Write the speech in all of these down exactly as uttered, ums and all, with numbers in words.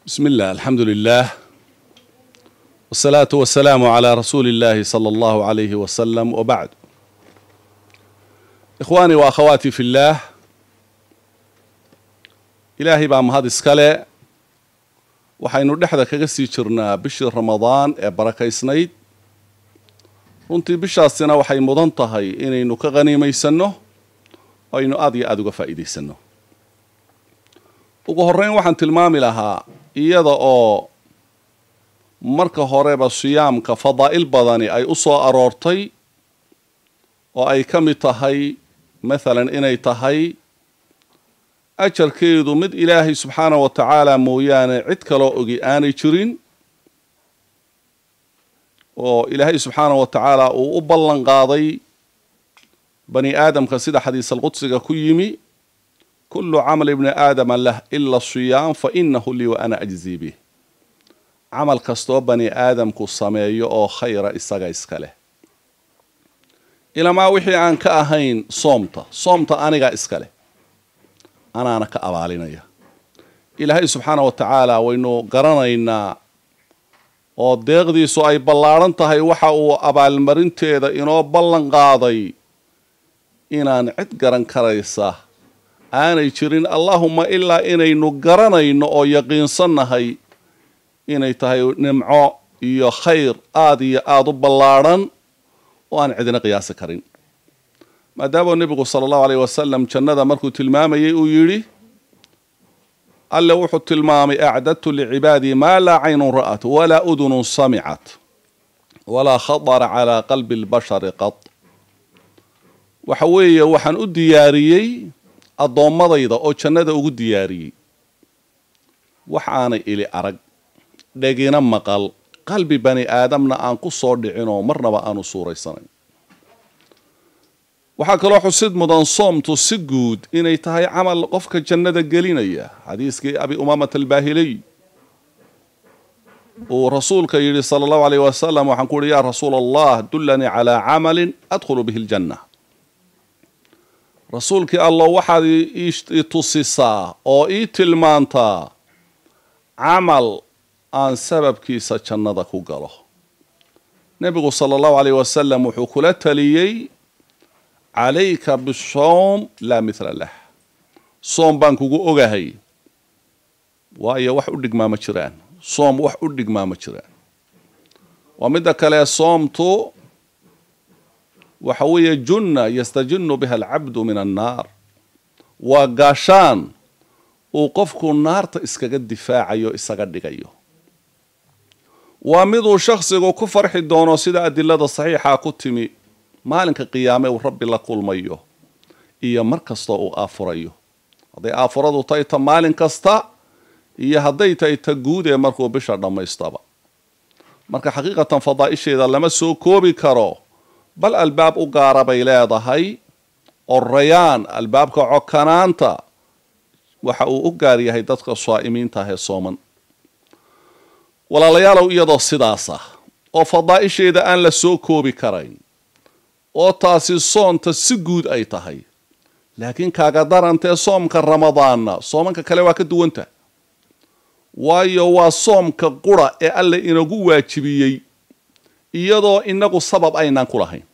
بسم الله الحمد لله والصلاة والسلام على رسول الله صلى الله عليه وسلم وبعد. إخواني وأخواتي في الله، إلهي بام هذا إسكالي waxaynu dhexda kaga sii jirnaa bishii Ramadaan ee barakaysnayd. runtii bishaasina waxay mudan tahay inaynu ka qaniimaysano oo aynu aad iyo aad uga faa'iideysano. ugu horreyn waxaan tilmaami lahaa iyada oo marka horeba siyaamka fadaa'il badani ay u soo aroortay oo ay ka mid tahay maalan inay tahay ajarkeedu mid ilaahay subxaanahu wa tacaala mooyaane cid kaloo ogi aanay jirin, oo ilaahay subxaanahu wa tacaala uu u ballan qaaday bani aadamka sida xadiis alqudsiga ku yimi: kullu camal ibni aadama lah ila siyaam fa inahu lii wa ana ajzii bih. camal kastoo bani aadamku sameeyo oo khayra isaga iska leh, ilamaa wixii aan ka ahayn soomta soomta aniga iska leh, anaana ka abaalinaya. ilaahay subxaanahu wa tacaala waynu garanaynaa oo deeqdiisu ay ballaaran tahay. waxa uu abaalmarinteeda inoo ballan qaaday inaan cid garan karaysa aanay jirin, allaahumma ilaa inaynu garanayno oo yaqiinsannahay inay tahay nimco iyo khayr aad iyo aad u ballaadhan oo aan cidina qiyaasi karin. maadaama nebigu sala allahu alayh wasalam jannada markuu tilmaamayay uu yidhi, alle wuxuu tilmaamay: acdadtu licibaadii maa laa caynun ra'at walaa udunun samicat walaa khatara calaa qalbi lbashari qad. waxa weeye waxaan u diyaariyey addoommadayda oo jannada ugu diyaariyey wax aanay ili arag, dhegina maqal, qalbi bani aadamna aan ku soo dhicinoo marnaba aanu suuraysanayn. waxaa kaloo xusid mudan soomtu si guud inay tahay camal qofka jannada gelinaya. xadiiskii abi umaamata albaahiliy uu rasuulka yidhi sala allahu alayh wasalam, waxaan ku uhi: yaa rasuula allah, dullanii calaa camalin adkhulu bihi ljanna. rasuulkii allah waxaad ii tusisaa oo ii tilmaantaa camal aan sababkiisa jannada ku galo. nebigu sala allahu alayh wasalam wuxuu kula taliyey: calayka bisoom laa mithla lah. soom baan kugu ogahay, waayo wax u dhigmaa ma jiraan. soom wax u dhigmaa ma jiraan. waa midda kale, soomtu waxa weeye junna yastajinnu biha alcabdu min annaar. waa gaashaan uu qofku naarta iskaga difaacayo, isaga dhigayo. waa miduu shakhsigu ku farxi doono sida adilada saxiixa ku timi maalinka qiyaame uu rabbi la kulmayo iyo mar kastoo uu aafurayo. hadday aafuradu tahay ta maalin kasta iyo hadday tahay ta guud ee markuu bisha dhammaystaba. marka xaqiiqatan fadaa'isheeda lama soo koobi karo, bal albaab u gaara bay leedahay oo rayaan, albaabka cokanaanta, waxa uu u gaar yahay dadka saa'imiinta ah ee sooman. walaalayaalow, iyadoo sidaas ah oo fadaa'isheeda aan la soo koobi karayn, oo taasi soonta si guud ay tahay, laakiin kaaga darantee soomka ramadaanna soomanka kale waa ka duwanta. waayo waa soomka qura ee alle inagu waajibiyey iyadoo inagu sabab aynaan ku lahayn.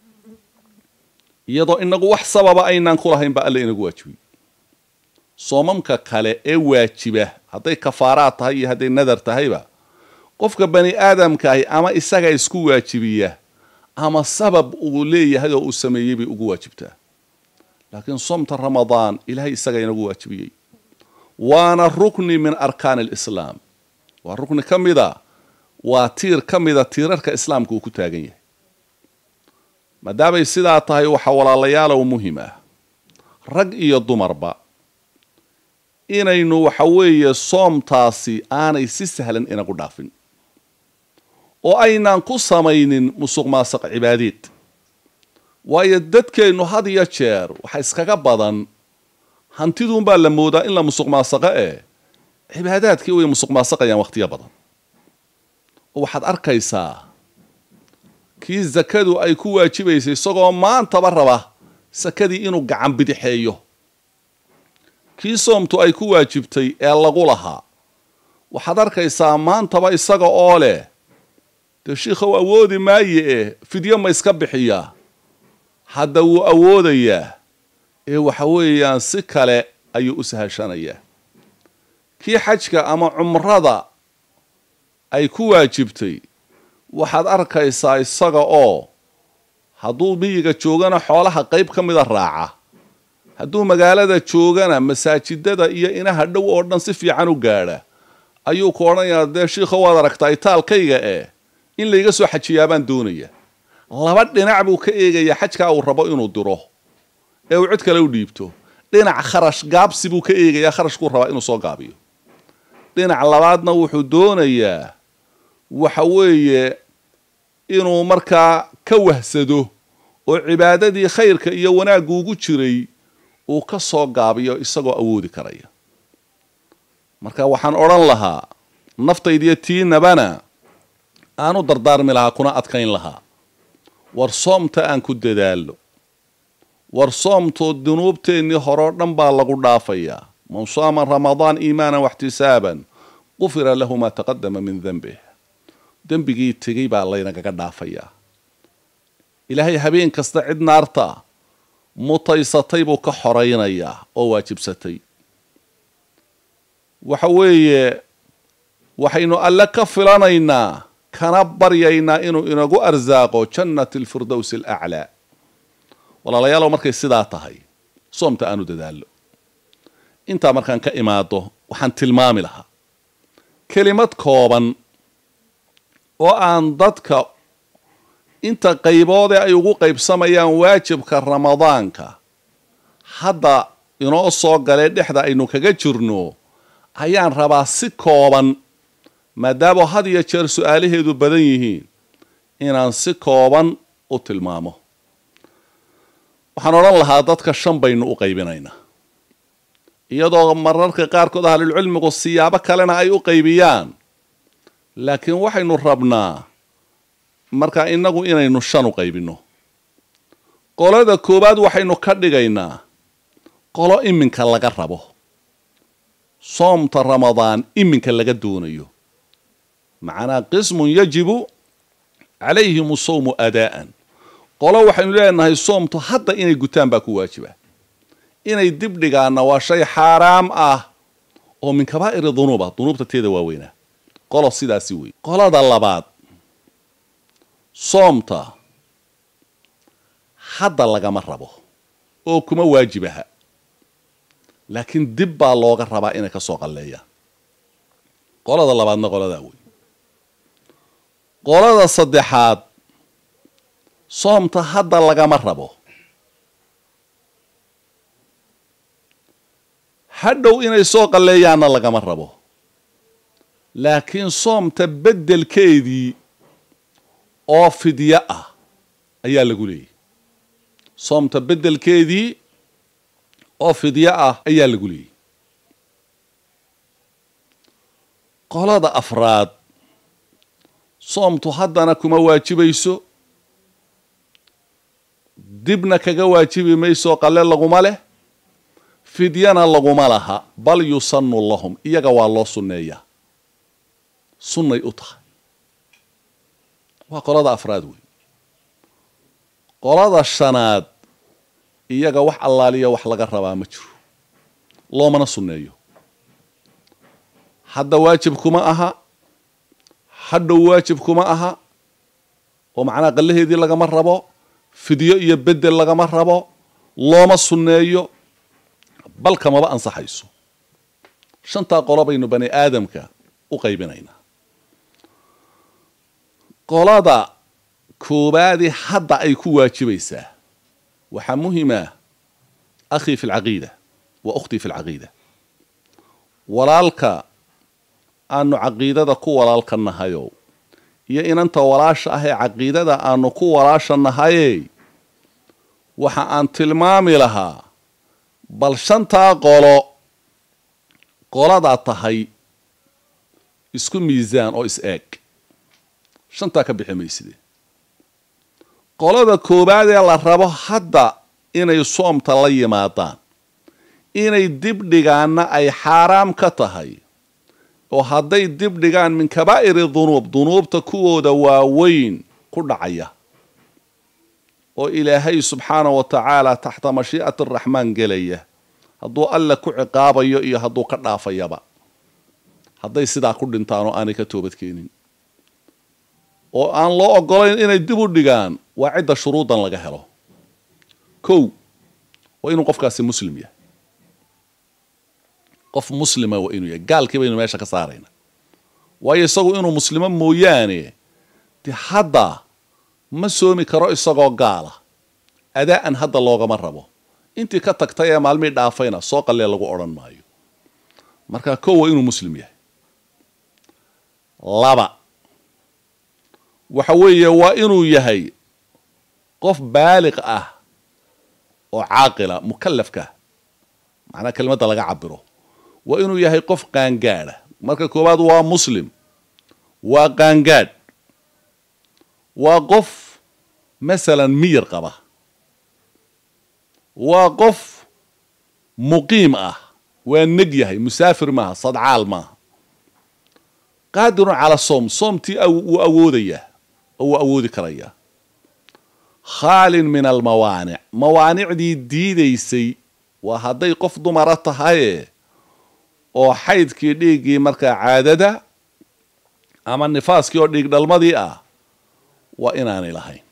iyadoo inagu wax sababa aynaan ku lahayn baa alle inagu waajibiyey. soomamka kale ee waajiba, hadday kafaaraad tahay iyo hadday nadar tahayba, qofka bani aadamka ahi ama isaga isku waajibiya ama sabab uu leeyahay oo uu sameeyey bay ugu waajibtaa. laakiin soomta ramadaan ilaahay isaga inagu waajibiyey, waana rukni min arkaani alislaam. waa rukni ka mida, waa tiir ka mida tiirarka islaamka uu ku taagan yahay. maadaamay sidaa tahay, waxa walaalayaalow muhim ah, rag iyo dumarba, inaynu waxa weeye soomtaasi aanay si sahlan inagu dhaafin, oo aynaan ku samaynin musuq maasuq cibaadeed. waayo dadkeennu had iyo jeer waxa iskaga badan hantiduunbaa la moodaa in la musuq maasuqa ee cibaadaadkii way musuq maasuqayaan wakhtiyo badan. oo waxaad arkaysaa kii zakadu ay ku waajibaysay isagoo maantaba raba sakadii inuu gacan bidixeeyo. kii soomtu ay ku waajibtay ee lagu lahaa waxaad arkaysaa maantaba isaga oo leh dee shiikhow awoodi maaye eh fidyo ma iska bixiyaa hadda wuu awoodayaa ee waxa weeyaan si kale ayuu u sahashanayaa kii xajka ama cumrada ay ku waajibtay waxaad arkaysaa isaga oo hadduu miyiga joogana xoolaha qayb ka mida raaca hadduu magaalada joogana masaajidada iyo inaha dhow oo dhan si fiican u gaadha ayuu ku odhanayaa dee shiikho waad aragtaa itaalkayga eh in layga soo xajiyaa baan doonaya laba dhinac buu ka eegayaa xajkaa uu rabo inuu diro ee uu cid kale u dhiibto dhinac kharash gaabsi buu ka eegayaa kharashkuu rabaa inuu soo gaabiyo dhinac labaadna wuxuu doonayaa waxa weeye inuu markaa ka wahsado oo cibaadadii khayrka iyo wanaaggu ugu jiray uu ka soo gaabiyo isagoo awoodi karaya marka waxaan odhan lahaa naftaydiyo tiinabana aanu dardaarmi lahaa kuna adkayn lahaa war soomta aan ku dadaalno war soomtoo dunuubteennii horeo dhan baa lagu dhaafayaa man saama ramadaan iimaanan waxtisaaban qufira lahu maa taqadama min denbih dembigii tegey baa laynagaga dhaafayaa ilaahay habeen kasta cid naarta mutaysatay buu ka xoraynayaa oo waajibsatay waxa weeye waxaynu alle ka filanaynaa kana baryaynaa inuu inagu arsaaqo jannati alfirdowsi alaclaa walaalayaalow markay sidaa tahay soomta aanu dadaallo intaa markaan ka imaado waxaan tilmaami lahaa kelimad kooban oo aan dadka inta qayboode ay ugu qaybsamayaan waajibka ramadaanka hadda inoo soo galee dhexda aynu kaga jirno ayaan rabaa si kooban maadaama had iyo jeer su-aalaheedu badan yihiin inaan si kooban u tilmaamo waxaan odhan lahaa dadka shan baynu u qaybinaynaa iyadoo mararka qaarkood ahlulcilmigu siyaabo kalena ay u qaybiyaan laakiin waxaynu rabnaa markaa innagu inaynu shan u qaybinno qolada koowaad waxaynu ka dhigaynaa qolo iminka laga rabo soomta ramadaan iminka laga doonayo macnaa qismun yajibu calayhim sawmu adaa'an qolo waxaynu leenahay soomtu hadda inay gutaan baa ku waajiba inay dib dhigaanna waa shay xaaraam ah oo min kabaa'iri dunuuba dunuubta teeda waaweynaa qolo sidaasi wey qolada labaad soomta hadda lagama rabo oo kuma waajibaha laakiin dib baa looga rabaa inay ka soo qalleeyaan qolada labaadna qoladaa wey qolada saddexaad soomta hadda lagama rabo hadhow inay soo qalleeyaanna lagama rabo laakiin soomta beddelkeedii oo fidyo ah ayaa lagu leeyahy soomta beddelkeedii oo fidyo ah ayaa lagu leeyahy qolada afraad soomtu haddana kuma waajibayso dibna kaga waajibi mayso qalle laguma leh fidyana laguma laha bal yusannu lahum iyaga waa loo sunneeyaa sunnay u tahay waa qolada afraad wey qolada shanaad iyaga wax allaaliya wax laga rabaa ma jiro loomana sunneeyo hadda waajib kuma aha hadhow waajib kuma aha oo macnaha qallaheedii lagama rabo fidyo iyo beddel lagama rabo looma sunneeyo bal kamaba ansaxayso shantaa qolo baynu bani aadamka u qaybinaynaa qolada koobaadii hadda ay ku waajibaysaa waxaa muhima akhii fi lcaqiida wa ukhtii fi lcaqiida walaalka aanu caqiidada ku walaalka nahayow iyo inanta walaasha ah ee caqiidada aanu ku walaasha nahayey waxa aan tilmaami lahaa bal shantaa qolo qoladaa tahay isku miisaan oo is eeg shantaa ka bixi mayside qolada koobaad ee la rabo hadda inay soomta la yimaadaan inay dib dhigaanna ay xaaraam ka tahay oo hadday dib dhigaan min kabaa'iri dunuub dunuubta kuwooda waaweyn ku dhacaya oo ilaahay subxaanahu wa tacaala taxta mashii'ati araxmaan gelaya hadduu alle ku ciqaabayo iyo hadduu ka dhaafayaba hadday sidaa ku dhintaan oo aanay ka toobadkeenin oo aan loo ogolayn inay dib u dhigaan waa cidda shuruudan laga helo kow waa inuu qofkaasi muslim yahay qof muslima waa inuu yahay gaalkii baynu meesha ka saarayna waayo isagu inuu muslimo mooyaane dee hadda ma soomi karo isagoo gaala adaa'an hadda loogama rabo intii ka tagtay ee maalmii dhaafayna soo qallee lagu odhan maayo marka kow waa inuu muslim yahay laba waxa weeye waa inuu yahay qof baaliq ah oo caaqila mukallafka macnaa kelimadda laga cabiro waa inuu yahay qof qaangaadha marka koowaad waa muslim waa qaangaadh waa qof masalan miyir qaba waa qof muqiim ah waa neg yahay musaafir maaha sadcaal maaha qaadirun cala soom soomtii wuu awoodayaa oo wuu awoodi karayaa khaalin min almawaanic mawaanicdii diidaysay waa hadday qof dumara tahaye oo xaydkii dhiiggii markaa caadada ama nifaaskii oo dhiig dhalmadii ah waa inaanay lahayn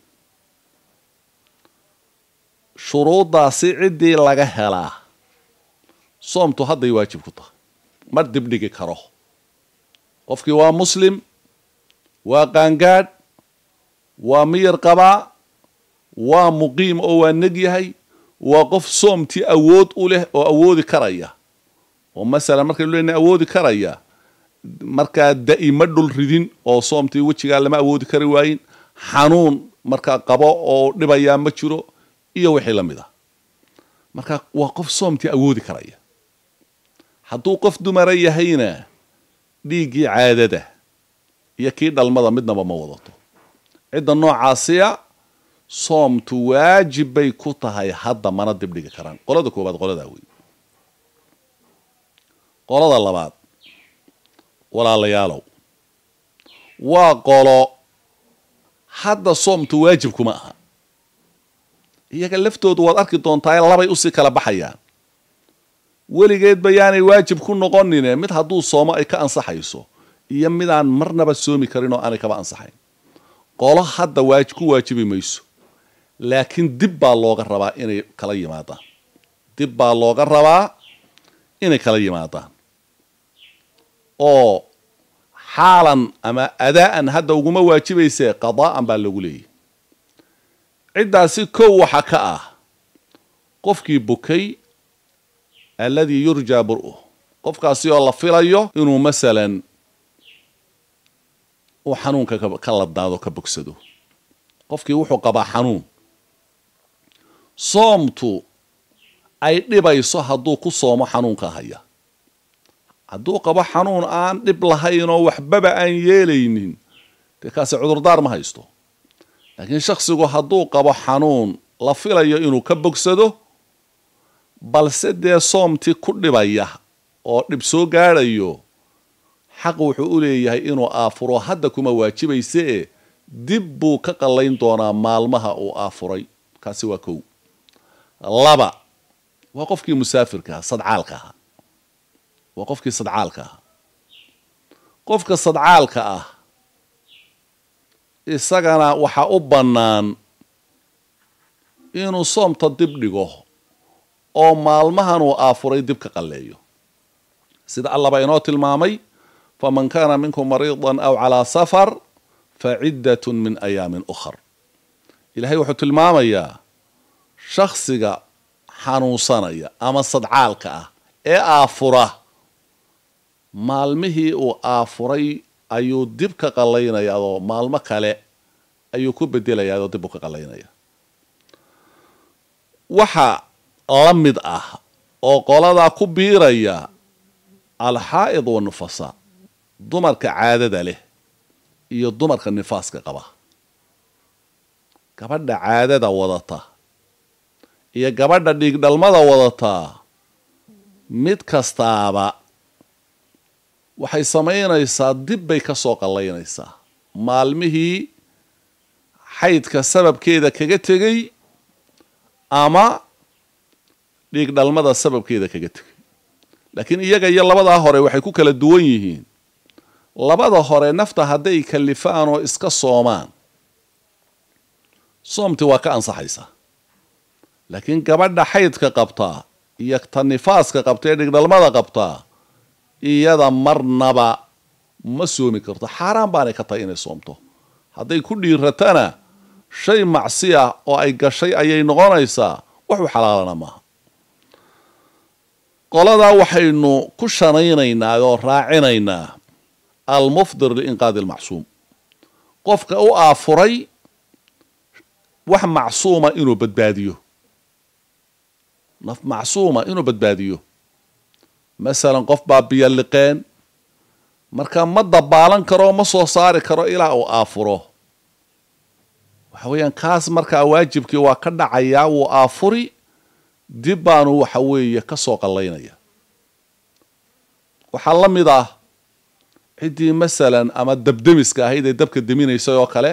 shuruuddaasi ciddii laga helaa soomtu hadday waajib ku tahay ma dibdhigi karo qofkii waa muslim waa qaangaadh waa miyir qabaa waa muqiim oo waa neg yahay waa qof soomtii awood u leh oo awoodi karaya oo masalan markaynu leenahay awoodi karaya markaa da'i ma dhul ridin oo soomtii wejigaa lama awoodi kari waayin xanuun markaa qabo oo dhibayaa ma jiro iyo wixii la mid ah marka waa qof soomtii awoodi karaya hadduu qof dumara yahayna dhiiggii caadada iyo kii dhalmada midnaba ma wadato cidda noocaasiya soomtu waajib bay ku tahay hadda mana dibdhigi karaan qolada koowaad qoladaa wey qolada labaad walaalayaalow waa qolo hadda soomtu waajib kuma aha iyaga laftoodu waad arki doontaa labay usii kala baxayaan weligeed bayaanay waajib ku noqonine mid hadduu soomo ay ka ansaxayso iyo midaan marnaba soomi karin oo aanay kaba ansaxayn qolo hadda waaj ku waajibi mayso laakiin dib baa looga rabaa inay kala yimaadaan dib baa looga rabaa inay kala yimaadaan oo xaalan ama adaa'an hadda uguma waajibaysee qadaa'an baa lagu leeyahy ciddaasi kow waxa ka ah qofkii bukay alladii yurjaa bur'uh qofkaasi oo la filayo inuu masalan uu xanuunka ka ladnaado ka bogsado qofkii wuxuu qabaa xanuun soomtu ay dhibayso hadduu ku soomo xanuunka haya hadduu qabo xanuun aan dhib lahayn oo waxbaba aan yeelaynin dee kaasi cudurdaar ma haysto laakiin shakhsigu hadduu qabo xanuun la filayo inuu ka bogsado balse dee soomtii ku dhibaya oo dhib soo gaadhayo xaq wuxuu u leeyahay inuu aafuro hadda kuma waajibaysee dib buu ka qallayn doonaa maalmaha uu aafuray kaasi waa kow laba waa qofkii musaafirka aha sadcaalka ahaa waa qofkii sadcaalka ahaa qofka sadcaalka ah isagana waxaa u bannaan inuu soomta dib dhigo oo maalmahan uu aafuray dib ka qalleeyo sida allaba inoo tilmaamay faman kaana minkum mariidan aw calaa safar faciddatun min ayaamin ukhar ilaahay wuxuu tilmaamayaa shakhsiga xanuunsanaya ama sadcaalka ah ee aafura maalmihii uu aafuray ayuu dib ka qallaynayaa oo maalmo kale ayuu ku bedelayaa oo dib u ka qallaynaya waxa la mid ah oo qoladaa ku biiraya alxaa'id wanufasaa dumarka caadada leh iyo dumarka nifaaska qaba gabadha caadada wadata iyo gabadha dhiig dhalmada wadataa mid kastaaba waxay samaynaysaa dib bay ka soo qallaynaysaa maalmihii xaydka sababkeeda kaga tegey ama dhiig dhalmada sababkeeda kaga tegey laakiin iyaga iyo labadaa hore waxay ku kala duwan yihiin labada hore nafta hadday kalifaan oo iska soomaan soomti waa ka ansaxaysaa laakiin gabadha xaydka qabtaa iyo ta nifaaska qabta ee dhigdhalmada qabtaa iyada marnaba ma soomi karto xaaraan baanay ka tahay inay soomto hadday ku dhiiratana shay macsi ah oo ay gashay ayay noqonaysaa wax u xalaalana maaha qoladaa waxaynu ku shanaynaynaa oo raacinaynaa almufdir liinqaadi almacsuum qofka u aafuray wax macsuuma inuu badbaadiyo naf macsuuma inuu badbaadiyo masalan qof baa biyo liqeen marka ma dabaalan karo ma soo saari karo ilaa uu aafuro waxa weeyaan kaas markaa waajibkii waa ka dhacayaa wuu aafuri dib baanu waxa weeye ka soo qallaynaya waxaa la mid ah ciddii masalan ama dabdemiska ahayd ee dabka deminaysay oo kale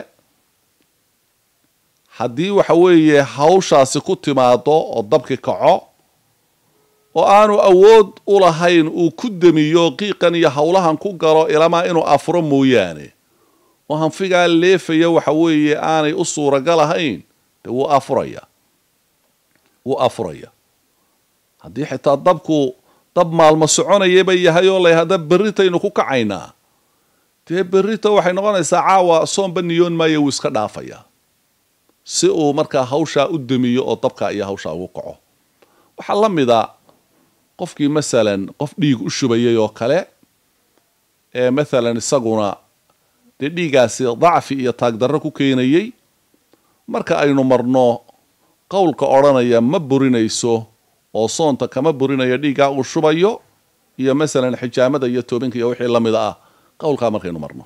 haddii waxa weeye hawshaasi ku timaado oo dabki kaco oo aanu awood u lahayn uu ku demiyo qiiqan iyo howlahan ku galo ilamaa inuu afuro mooyaane oo hanfigaa leefaya waxa weeye aanay u suuragal ahayn dee wuu afuraya wuu afuraya haddii xitaa dabku dab maalmo soconayaba yahay oo lay hadda berritaynu ku kacaynaa dee berrita waxay noqonaysaa caawa soomba niyoon maayo wuu iska dhaafaya si uu markaa hawshaa u demiyo oo dabka iyo hawshaa ugu kaco waxaa la mid a qofkii masalan qof dhiig u shubayay oo kale ee masalan isaguna dee dhiigaasi dacfi iyo taagdarro ku keenayey marka aynu marno qowlka odhanaya ma burinayso oo soonta kama burinayo dhiiggaa uu shubayo iyo masalan xijaamada iyo toobinka iyo wixii la mid ah qowlkaa markaynu marno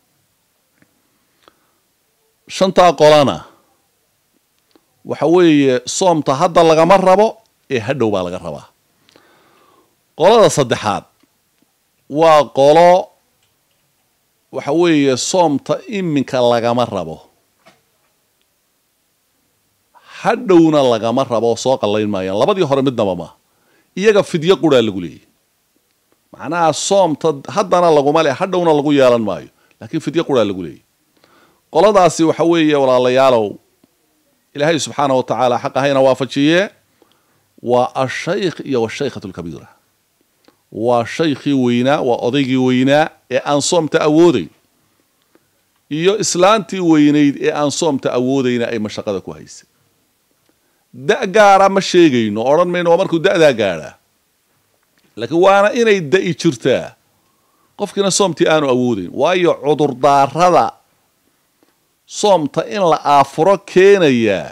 shantaa qolana waxa weeye soomta hadda lagama rabo ee hadhow baa laga rabaa qolada saddexaad waa qolo waxa weeye soomta iminka lagama rabo hadhowna lagama rabo oo soo qallayn maayaan labadii hore midnaba ma iyaga fidyo quraa lagu leeyahy macnaha soomta haddana laguma le hadhowna lagu yeelan maayo laakiin fidyo quraa lagu leeyahy qoladaasi waxa weeye walaalayaalow ilaahay subxaanahu watacaala xaq ahayna waafajiye waa ashaykh iyo washaykhatu lkabiira waa shaykhii weynaa waa odaygii weynaa ee aan soomta awoodayn iyo islaantii weynayd ee aan soomta awoodayna ay mashaqada ku haysay da' gaara ma sheegayno odhan mayno waa markuu da'daa gaadhaa laakiin waana inay da'i jirtaa qofkiina soomtii aanu awoodayn waayo cudurdaarada soomta in la aafuro keenayaa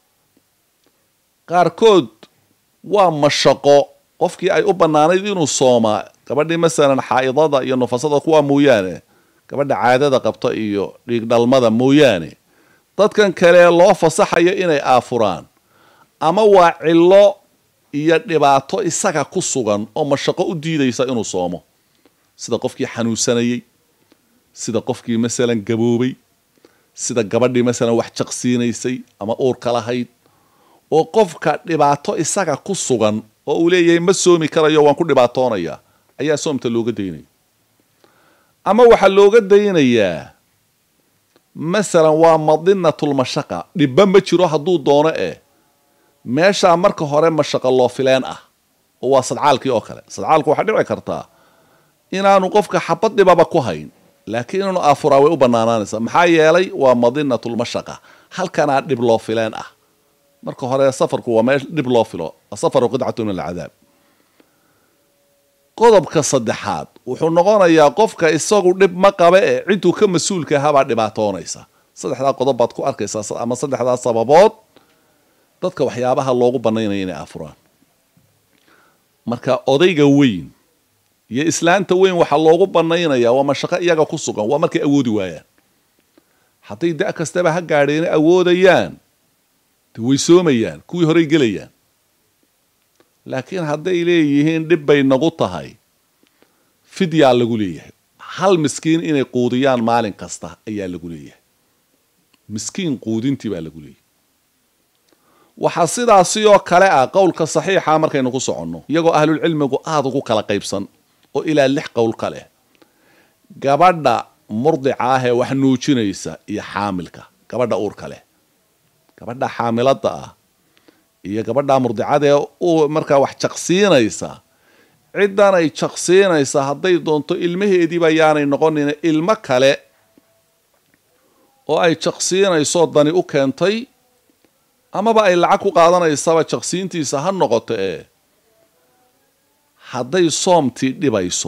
qaarkood waa mashaqo qofkii ay u bannaanayd inuu soomaa gabadhii masalan xaa'idada iyo nufasada kuwaa mooyaane gabadha caadada qabta iyo dhiig dhalmada mooyaane dadkan kale loo fasaxayo inay aafuraan ama waa cillo iyo dhibaato isaga ku sugan oo mashaqo u diidaysa inuu soomo sida qofkii xanuunsanayey sida qofkii masalan gaboobay sida gabadhii masalan wax jaqsiinaysay ama uurka lahayd oo qofka dhibaato isaga ku sugan oo uu leeyahay ma soomi karayo waan ku dhibaatoonayaa ayaa soomta looga daynaya ama waxaa looga daynayaa masalan waa madinatulmashaqa dhibba ma jiro hadduu doono eh meeshaa marka hore mashaqa loo fileen ah oo waa sadcaalkii oo kale sadcaalku waxaa dhici kartaa inaanu qofka xabad dhibaba ku hayn laakiin inaanu aafuraa way u bannaanaanaysaa maxaa yeelay waa madinatulmashaqa halkanaa dhib loo fileen ah marka hore safarku waa meel dhib loo filo asafaru qidcatu min alcadaab qodobka saddexaad wuxuu noqonayaa qofka isagu dhib ma qaba ee ciduu ka mas-uulka ahaabaa dhibaatoonaysa saddexdaa qodob baad ku arkaysaa ama saddexdaa sababood dadka waxyaabaha loogu bannaynaya inay aafuraan marka odayga weyn iyo islaanta weyn waxaa loogu bannaynayaa waa mashaqo iyaga ku sugan waa markay awoodi waayaan hadday da' kastaba ha gaadheena awoodayaan de way soomayaan kuwii horey gelayaan laakiin hadday leeyihiin dhib bay nagu tahay fidyaa lagu leeyahay hal miskiin inay quudiyaan maalin kasta ayaa lagu leeyahay miskiin quudintii baa lagu leeyahay waxaa sidaasi oo kale ah qowlka saxiixa markaynu ku soconno iyagoo ahlul cilmigu aad ugu kala qaybsan oo ilaa lix qowl ka leh gabadha murdica ah ee wax nuujinaysa iyo xaamilka gabadha uurka leh gabadha xaamilada ah iyo gabadha murdicada ee markaa wax jaqsiinaysa cidan ay jaqsiinaysa hadday doonto ilmaheediiba yaanay noqonin ilmo kale oo ay jaqsiinayso dani u keentay amaba ay lacag ku qaadanaysaba jaqsiintiisa ha noqoto ee hadday soomtii dhibayso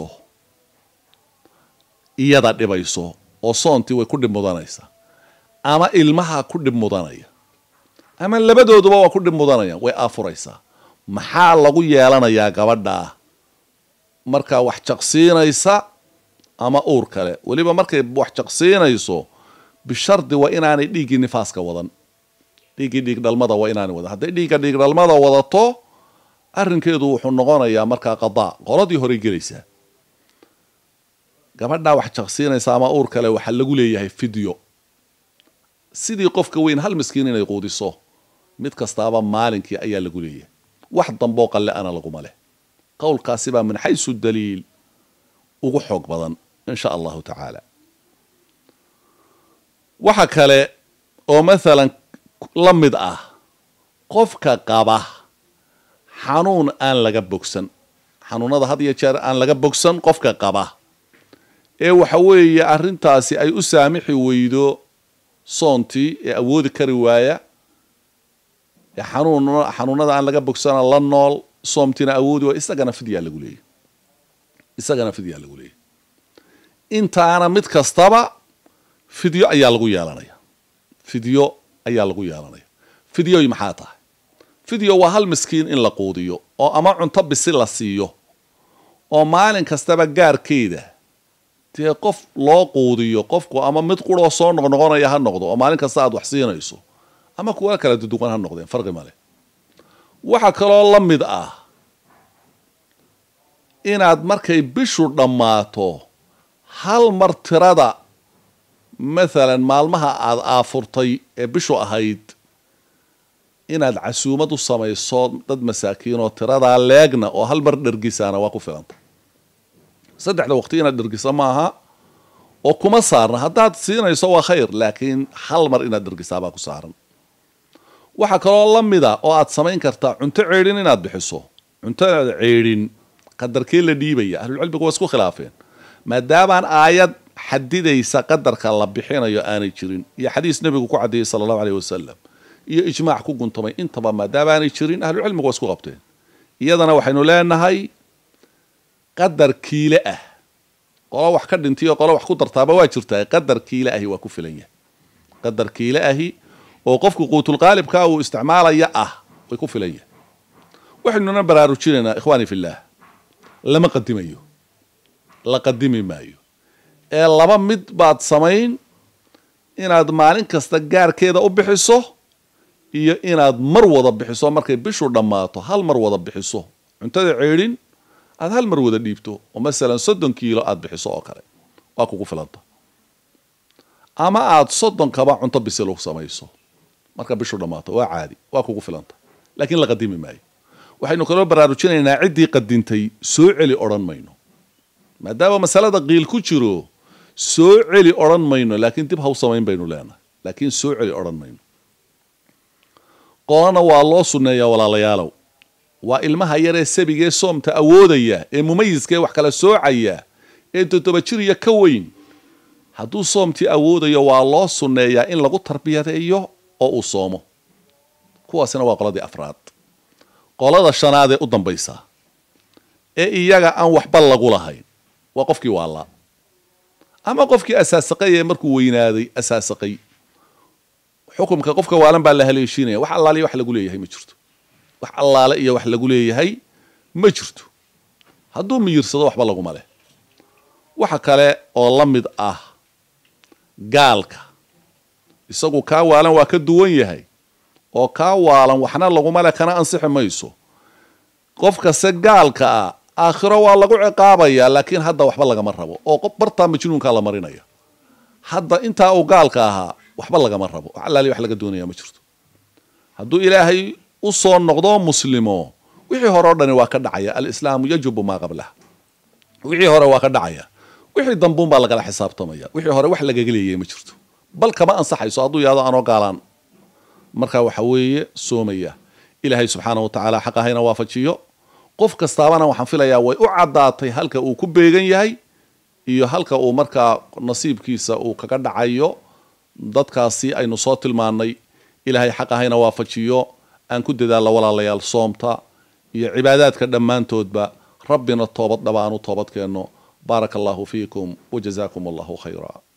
iyada dhibayso oo soontii way ku dhib mudanaysaa ama ilmaha ku dhib mudanaya ama labadooduba waa ku dhib mudanayaan way aafuraysaa maxaa lagu yeelanayaa gabadha markaa wax jaqsiinaysa ama uur kale weliba markay wax jaqsiinayso bishardi waa inaanay dhiiggii nifaaska wadan dhiiggii dhiig dhalmada waa inaanay wadan hadday dhiigga dhiig dhalmada wadato arrinkeedu wuxuu noqonayaa markaa qadaa qoladii horey gelaysaa gabadha wax jaqsiinaysa ama uur kale waxaa lagu leeyahay fidyo sidii qofka weyn hal miskiin inay quudiso mid kastaaba maalinkii ayaa lagu leeyahay wax damboo qalle ana laguma leh qowlkaasi baa min xaysu daliil ugu xoog badan insha allahu tacaala waxa kale oo maalan la mid ah qofka qaba xanuun aan laga bogsan xanuunada had iyo jeer aan laga bogsan qofka qaba ee waxa weeye arrintaasi ay u saamixi weydo soontii ee awoodi kari waaya ee xanuun xanuunada aan laga bogsana la nool soomtina awoodi waa isagana fidyaa lagu leeyahay isagana fidyaa lagu leeyahay intaana mid kastaba fidyo ayaa lagu yeelanaya fidyo ayaa lagu yeelanaya fidyoy maxaa tahay fidyo waa hal miskiin in la quudiyo oo ama cunto bisi la siiyo oo maalin kastaba gaarkeeda dee qof loo quudiyo qofku ama mid quroo soo noqnoqonaya ha noqdo oo maalin kasta aad wax siinayso ama kuwa kala duduwan ha noqdeen farqi male waxa kaloo la mid ah inaad markay bishu dhammaato hal mar tirada maalan maalmaha aad aafurtay ee bishu ahayd inaad casuumad u samayso dad masaakiin oo tiradaa leegna oo hal mar dhergisaana waa ku filanta saddexda waqti inaad dhergisa maaha oo kuma saarna haddaad siinayso waa khayr laakiin hal mar inaad dhergisaa baa ku saaran waxa kaloo la mida oo aad samayn kartaa cunto ceedhin inaad bixiso cuntada ceedhin qadarkee la dhiibaya ahlulcilmigu waa isku khilaafeen maadaabaan aayad xadidaysa qadarka la bixinayo aanay jirin iyo xadiis nebigu ku caddeeyey sala allahu aleyh wasalam iyo ijmaac ku guntamay intaba maadaabaanay jirin ahlucilmigu waa isku qabteen iyadana waxaynu leenahay qadar kiile ah qolo wax ka dhintay oo qolo wax ku dartaaba waa jirtaa qadar kiile ahi waa ku filan yahay qadar kiile ahi oo qofku quutul qaalibka uu isticmaalaya ah way ku filan yahay waxaynuna baraarujinaynaa ikhwaani fillaah lama qadimayo la qadimi maayo ee laba mid baad samayn inaad maalin kasta gaarkeeda u bixiso iyo inaad mar wada bixiso markay bishu dhammaato hal mar wada bixiso cuntada ceedhin aad hal mar wada dhiibto oo masalan soddon kiilo aad bixiso oo kale waa kugu filanta ama aad soddon kaba cunto bisil u samayso marka bishu dhammaato waa caadi waa kugu filanta laakiin la qadimi maayo waxaynu kaloo baraarujinaynaa ciddii qadintay soo celi odhan mayno maadaama masalada qiil ku jiro soo celi odhan mayno laakiin dib haw samayn baynu leenahay laakiin soo celi odhan mayno qolana waa loo sunneeyaa walaalayaalow waa ilmaha yaree sabigee soomta awoodaya ee mumayiskee wax kala soocaya ee toddoba jir iyo ka weyn hadduu soomtii awoodayo waa loo sunneeyaa in lagu tarbiyadeeyo oo uu soomo kuwaasina waa qoladii afraad qolada shanaad ee u dambaysa ee iyaga aan waxba lagu lahayn waa qofkii waallaa ama qofkii asaasaqay ee markuu weynaaday asaasaqay xukumka qofka waalan baa la haleeshiinaya wax allaale wax lagu leeyahay ma jirto wax allaale iyo wax lagu leeyahay ma jirto hadduu miyirsado waxba laguma leh waxa kale oo la mid ah gaalka isagu kaa waalan waa ka duwan yahay oo kaa waalan waxna laguma leh kana ansixi mayso qofkase gaalka ah aakhiro waa lagu ciqaabayaa laakiin hadda waxba lagama rabo oo qof bartaa majnuunka la marinaya hadda intaa uu gaalka ahaa waxba lagama rabo xalaali wax laga doonaya ma jirto hadduu ilaahay u soo noqdo muslimo wixii hore oo dhan waa ka dhacaya al-islaamu yajibu ma qablaha wixii hore waa ka dhacaya wixii dambuun baa lagala xisaabtamaya wixii hore wax laga geliyay ma jirto bal kama ansaxayso hadduu yaado aanoo gaalaan marka waxa weeye soomaya ilaahay subxaanahu wa tacaala xaqahayna waafajiyo qof kastaabana waxaan filayaa way u caddaatay halka uu ku beegan yahay iyo halka uu markaa nasiibkiisa uu kaga dhacayo dadkaasi aynu soo tilmaannay ilaahay xaqahayna waafajiyo aan ku dadaalla walaalayaal soomta iyo cibaadaadka dhammaantoodba rabbina toobad dhaba aanu toobad keenno baaraka allahu fiikum wajazaakum allahu khayra